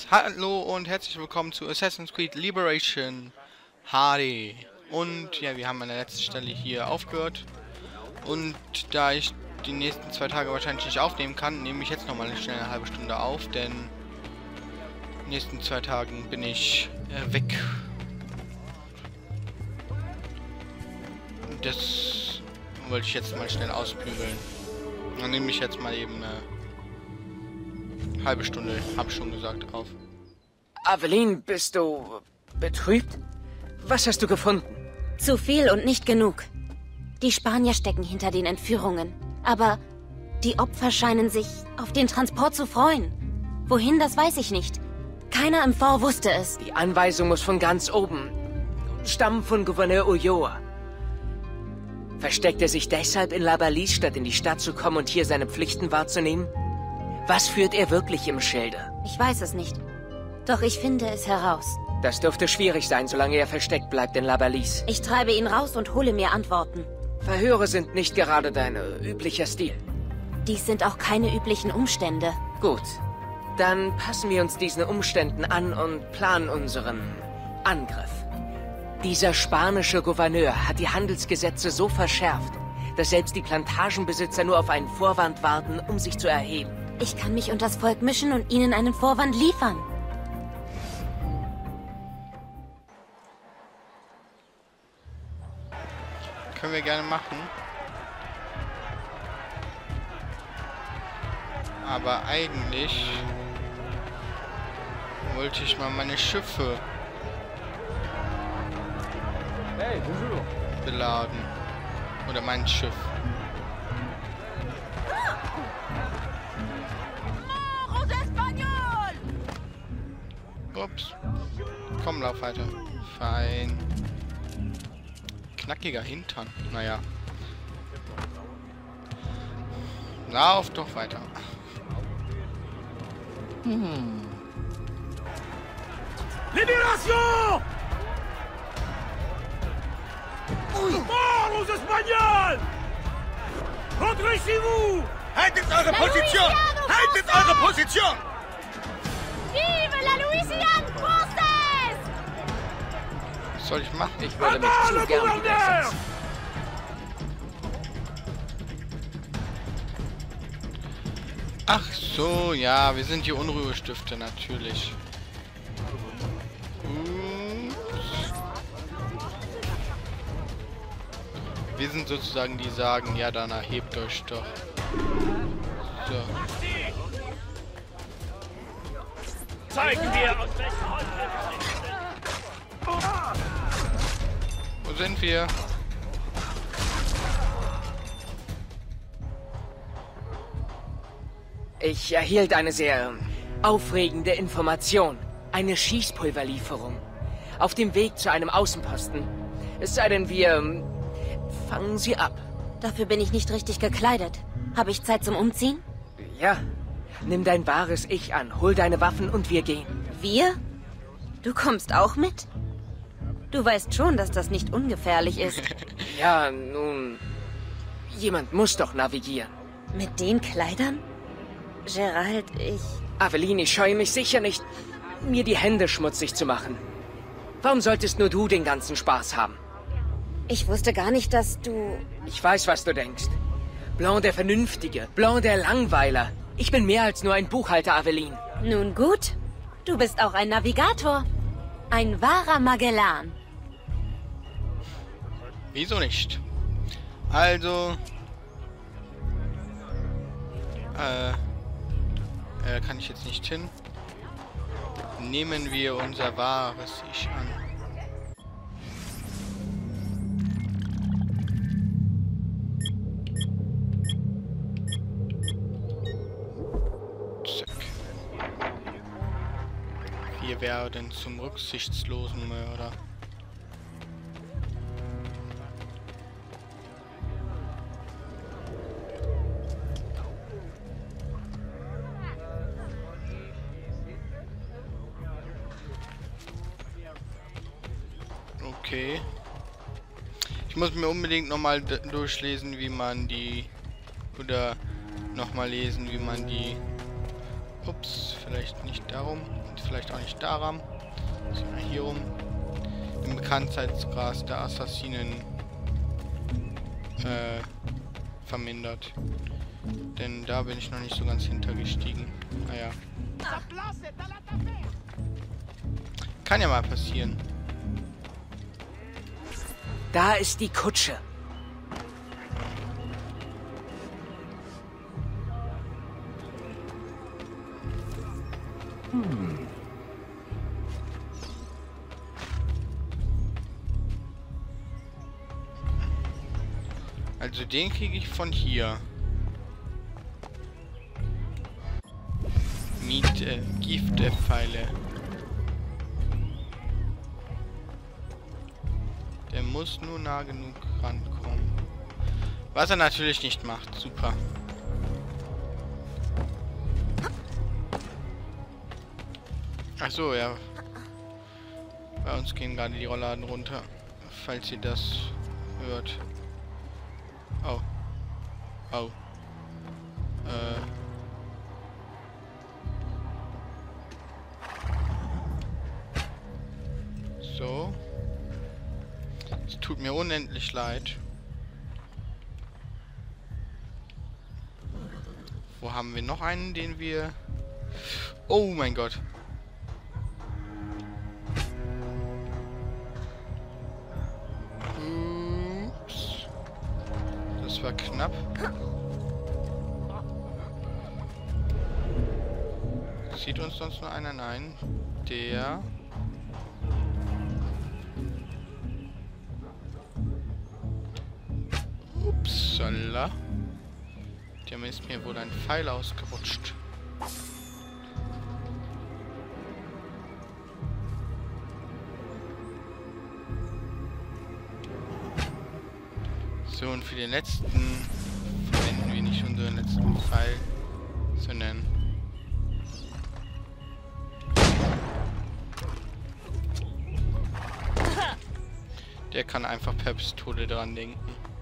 Hallo und herzlich willkommen zu Assassin's Creed Liberation HD. Und ja, wir haben an der letzten Stelle hier aufgehört. Und da ich die nächsten 2 Tage wahrscheinlich nicht aufnehmen kann, nehme ich jetzt nochmal schnell eine halbe Stunde auf, denn in den nächsten 2 Tagen bin ich weg. Das wollte ich jetzt mal schnell ausbügeln. Dann nehme ich jetzt mal eben eine halbe Stunde, hab schon gesagt, auf. Aveline, bist du betrübt? Was hast du gefunden? Zu viel und nicht genug. Die Spanier stecken hinter den Entführungen. Aber die Opfer scheinen sich auf den Transport zu freuen. Wohin, das weiß ich nicht. Keiner im Fort wusste es. Die Anweisung muss von ganz oben stammen, von Gouverneur Ulloa. Versteckt er sich deshalb in La Balise, statt in die Stadt zu kommen und hier seine Pflichten wahrzunehmen? Was führt er wirklich im Schilde? Ich weiß es nicht. Doch ich finde es heraus. Das dürfte schwierig sein, solange er versteckt bleibt in La Balise. Ich treibe ihn raus und hole mir Antworten. Verhöre sind nicht gerade dein üblicher Stil. Dies sind auch keine üblichen Umstände. Gut. Dann passen wir uns diesen Umständen an und planen unseren Angriff. Dieser spanische Gouverneur hat die Handelsgesetze so verschärft, dass selbst die Plantagenbesitzer nur auf einen Vorwand warten, um sich zu erheben. Ich kann mich unters Volk mischen und ihnen einen Vorwand liefern. Können wir gerne machen. Aber eigentlich wollte ich mal meine Schiffe beladen. Oder mein Schiff. Ups. Komm, lauf weiter. Fein. Knackiger Hintern. Naja. Lauf doch weiter. Libération! Mort aux Espagnols! Redressez-vous! Haltet eure Position! Haltet eure Position! Vive la Louisiane Française! Was soll ich machen? Ich würde mich zu gern widersetzen. Ach so, ja, wir sind die Unruhestifter, natürlich. Wir sind sozusagen die sagen, ja, dann erhebt euch doch. So. Zeigen wir, aus welchem Holz wir Wo sind wir? Ich erhielt eine sehr aufregende Information. Eine Schießpulverlieferung. Auf dem Weg zu einem Außenposten. Es sei denn, wir fangen sie ab. Dafür bin ich nicht richtig gekleidet. Habe ich Zeit zum Umziehen? Ja. Nimm dein wahres Ich an, hol deine Waffen und wir gehen. Wir? Du kommst auch mit? Du weißt schon, dass das nicht ungefährlich ist. Ja, nun... Jemand muss doch navigieren. Mit den Kleidern? Gerald, Aveline, ich scheue mich sicher nicht, mir die Hände schmutzig zu machen. Warum solltest nur du den ganzen Spaß haben? Ich wusste gar nicht, dass du... Ich weiß, was du denkst. Blanc der Vernünftige, Blanc der Langweiler. Ich bin mehr als nur ein Buchhalter, Aveline. Nun gut, du bist auch ein Navigator. Ein wahrer Magellan. Wieso nicht? Also... kann ich jetzt nicht hin. Nehmen wir unser wahres Ich an. Zack. Wir werden zum rücksichtslosen Mörder. Okay. Ich muss mir unbedingt nochmal durchlesen, wie man die... Oder nochmal lesen, wie man die Ups, vielleicht nicht darum. Und vielleicht auch nicht daran. Sondern hier rum. Im Bekanntheitsgras der Assassinen vermindert. Denn da bin ich noch nicht so ganz hintergestiegen. Naja. Kann ja mal passieren. Da ist die Kutsche. Also den kriege ich von hier. Giftpfeile. Der muss nur nah genug rankommen. Was er natürlich nicht macht. Super. Ach so, ja. Bei uns gehen gerade die Rollladen runter. Falls ihr das hört. Oh. Oh. So. Es tut mir unendlich leid. Wo haben wir noch einen, den wir... Oh mein Gott. Ups. Das war knapp. Sieht uns sonst nur einer? Nein. Der... Upsala. Dem ist mir wohl ein Pfeil ausgerutscht. So, und für den letzten verwenden wir nicht unseren letzten Pfeil, sondern der kann einfach per Pistole dran denken.